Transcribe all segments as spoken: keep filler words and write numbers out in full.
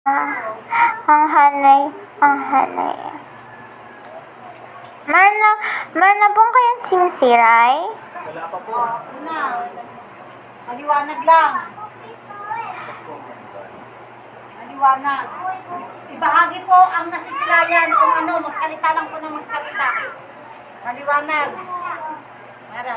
Ang hanay, ang hanay. Meron na, meron na pong kayong sinsiray? Wala pa po. Una. Maliwanag lang. Maliwanag. Ibahagi po ang nasisilayan kung ano, magsalita lang po na magsalita. Maliwanag. Mara.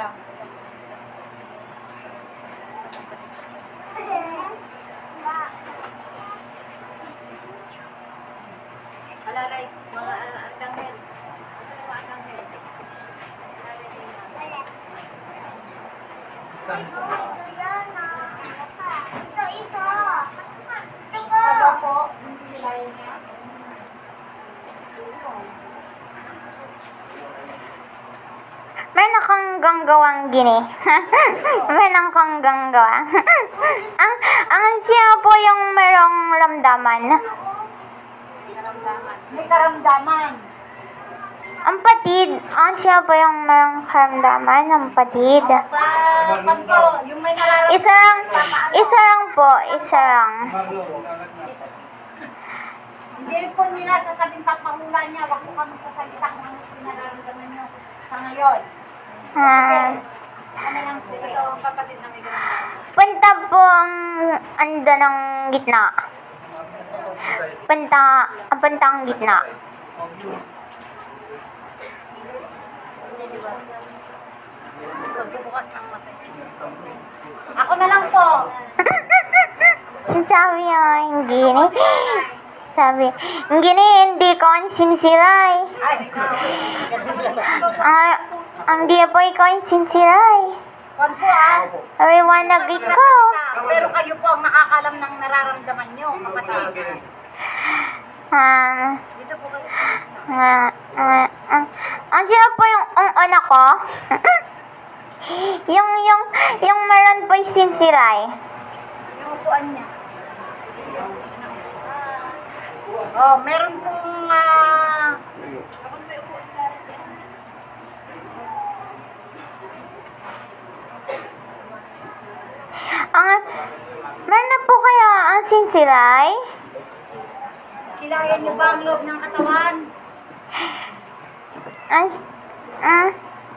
Alalay, mga arkanghel. Asa na mga arkanghel? Iso-iso. Ano po? Nasisilayan niya? Meron akong ganggawang gini. Meron akong ganggawa. ang, ang siya po yung merong ramdaman. May karamdaman. Ang patid. Ang siya po yung merong karamdaman. Ang patid. Pa, panto, yung may nararamdaman. Isa lang, isa lang po. Isa lang. Hindi po nila sasabing papahula niya. Huwag po kami sasalita kung ano po nararamdaman niyo sa ngayon. Ah. Ano lang po ito, kapatid na may ganun. Punta po ang ando ng gitna. Punta, ang punta ang gitna. Pagbubukas ng mata. Ako na lang po. Sabi niya, hindi ni. Sabi, hindi ni, hindi ko ang sinsiray. Ay, Ah, ang di po ikaw ang sinsiray. kwan po ah. Sabi, wanag ko. Pero kayo po ang nakakalam ng nararamdaman niyo, kapatid. Ah, Dito po kayo. ah, ah, ah. Ang siya po yung ang anak ko. yung, yung, yung meron po yung sinsiray. Yung upuan niya. Oh, meron pong ah... Ang, meron na po kaya ang sinsiray? silayan niyo ba ang loob ng katawan? Ang, ah,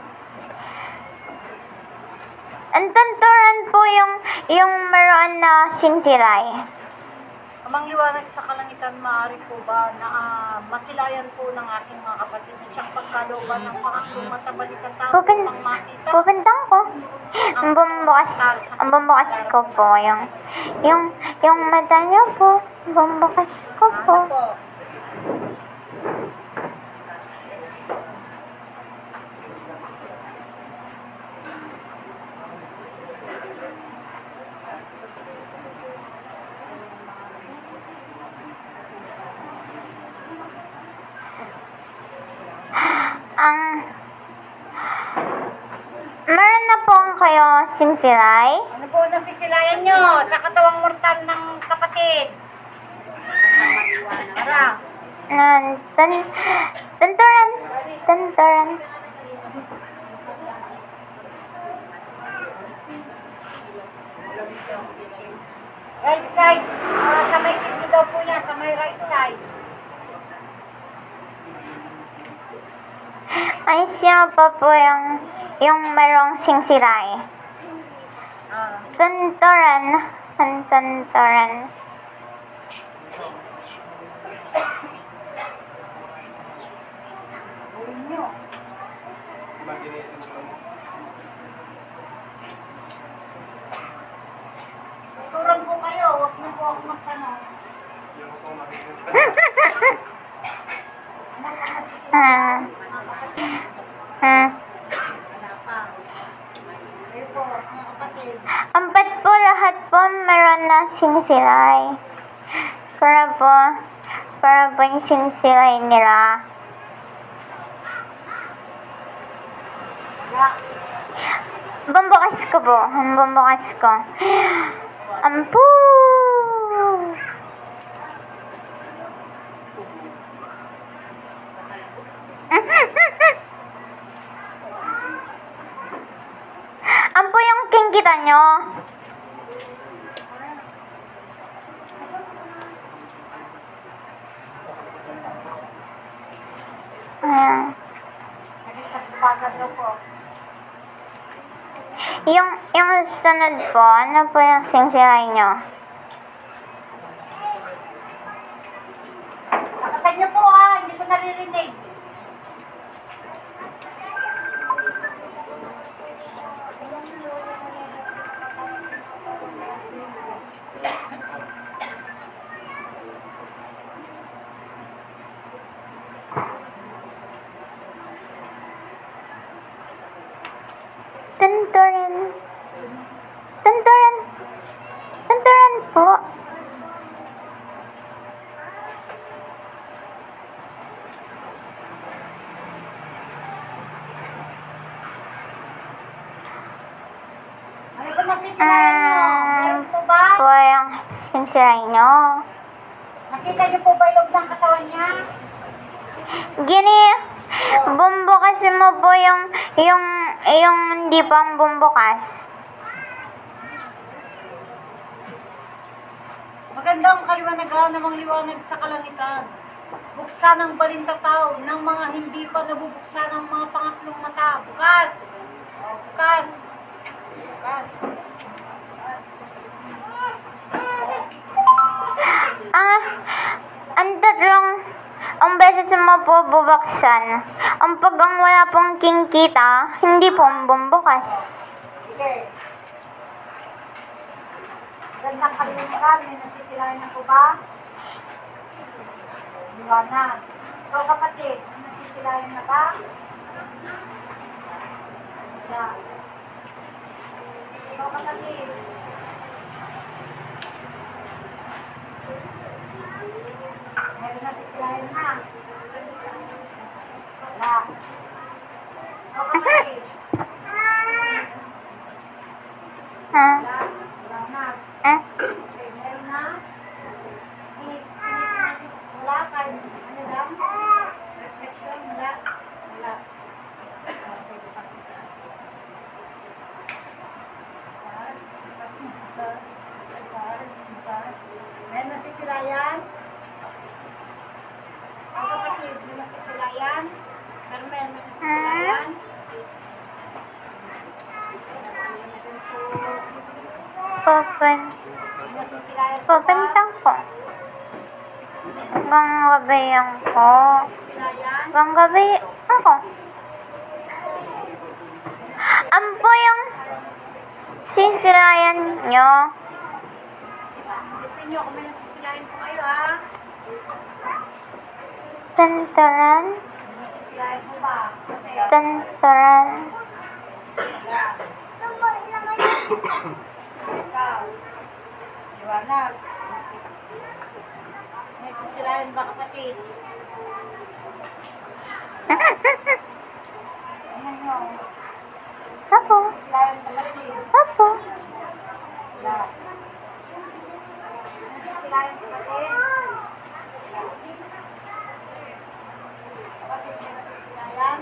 ang tunturan po yung, yung meron na sinsiray. Amang liwanag sa kalangitan, maaari po ba na ah, masilayan po ng aking mga kapatid na siyang pagkalooban ng pangakong matabalikan tao Pupin, pang makita? pupintang ko. Ang bumbukas, ang bumbukas ko po yung, yung, yung mata niyo po. Bumbukas ko po. Ano po? Ang, meron na po kayo sinsiray? Ano po ang sisilayan niyo sa katawang mortal ng kapatid? Para. Nan, tan, tunturan, tunturan. Right side. Ah, sa may kidney daw po niya, sa may right side. Ay, siya pa po yung, yung merong sinsiray. Ah. Tunturan, tunturan. Uwin niyo. Tuturan po kayo, huwag na po ako magtanong. Ah, ah. Wala pa. Kayo po, mga kapatid. Ampat po lahat po meron na sinsiray. Para po, para po yung sinsiray nila. Wala. Bumbukas ko po, ang bumbukas ko. Ampu! Ampu yung king kita nyo. Ayan. Naging sa bagan daw po. Yung, yung sunod po, ano po yung singsiray nyo? Nakasan niyo po ah, hindi ko naririnig. Tunturan. Tunturan. Tunturan po. Ano ba masisirayan niyo? Meron po ba? Po yung singsiray nyo. Nakita niyo po ba yung loob ng katawan niya? Gini, bumbukas mo po yung, yung, yung hindi pang bumbukas. Maganda ang kaliwanagan ng mga liwanag sa kalangitan. Buksan ang balintataw ng mga hindi pa nabubuksan ng mga pangatlong mata. Bukas! O, bukas! Bukas! Ah, ang tatlong, ang beses mo po bubuksan. Ang pag ang wala pong kingkita, hindi po bumbukas. Sige. Gandang kaliwanagan, may nasisirayan na po ba? Liwanag. Ikaw kapatid, may nasisirayan na ba? Wala. Ikaw kapatid. Meron nasisirayan na. Wala. Ikaw kapatid. Ah, Wala. Wala na. ah, Okay, meron na. Init, init, wala, kahit ano lang. Reflection, wala. Wala. Okay, bukas mo na. Bukas, bukas mo, bukas. Bukas, bukas. Meron nasisirayan? Ang kapatid, may nasisirayan? Pero meron nasisirayan? Pupen. May nasisirayan po ba? Pupintang po. Hanggang gabi yan po. Nasisirayan? Hanggang gabi ako. Ano po yung sinsirayan nyo? Isipin nyo kung may nasisirayan po kayo ha. Tantaran. May nasisirayan po ba? Kasi, Tantaran. ikaw, liwanag. May sisirayan ba kapatid? Ano nyo? Apo. Sisirayan kapatid? Apo. Wala. May sisirayan kapatid? Wala. Kapatid, may nasisirayan?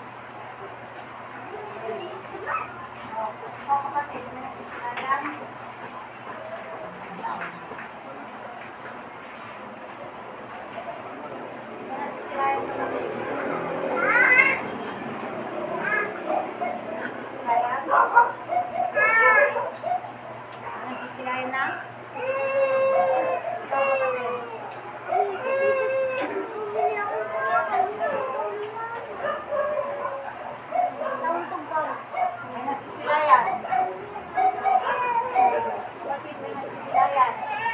O, o kapatid, may nasisirayan? May nasisirayan kapatid? Nasisirayan? Nasisirayan na? Ikaw kapatid? May nasisirayan. Kapatid, may nasisirayan.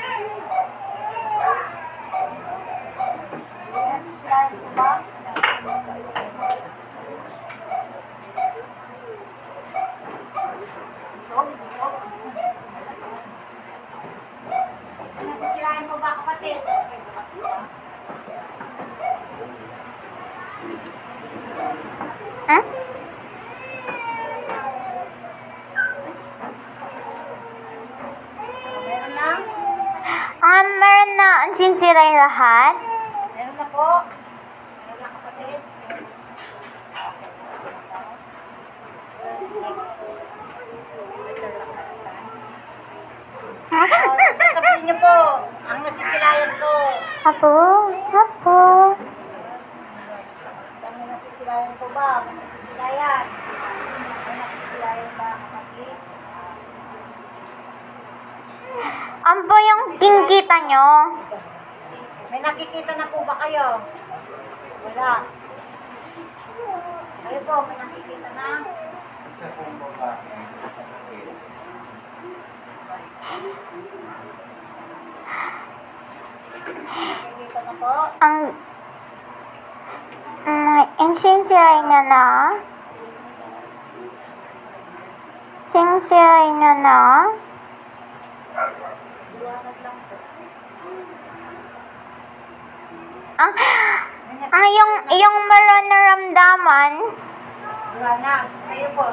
May nasisirayan po ba? May nasisirayan po ba kapatid? Okay, bukas po ba? Hmm? Meron na? Ah, meron na ang sinsiray lahat. Meron na po. Meron na kapatid. Next. Better luck next time. Oh, sasabihin niyo po, ang nasisilayan ko. Apo. Apo. po ba? May nasisilayan. May nasisilayan ba kapatid? Ano po yung kinkita nyo? May nakikita na po ba kayo? Wala. Kayo po, may nakikita na? Isa pong babae. Nakikita na po? Ang... Mm, yung sinsiray niya na? Sinsiray niya na? Liwanag lang po. Ang... May nas- Ang yung, yung meron na ramdaman? Liwanag. Kayo po.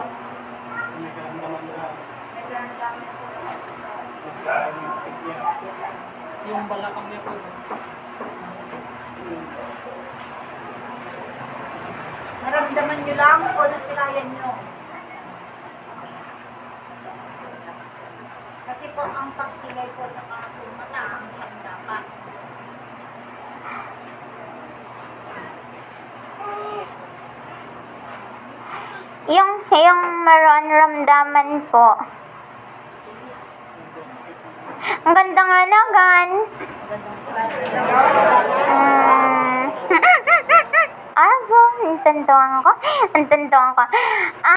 Yung balakang niya po. Naramdaman nyo lang o nasilayan nyo? Kasi po ang pagsilay po sa pangatong mata ang dapat. Yung, yung meron ramdaman po. Ang ganda nga nagan. Mm. Ah, po, ang tantuan ko. Ang tantuan ko. Ah,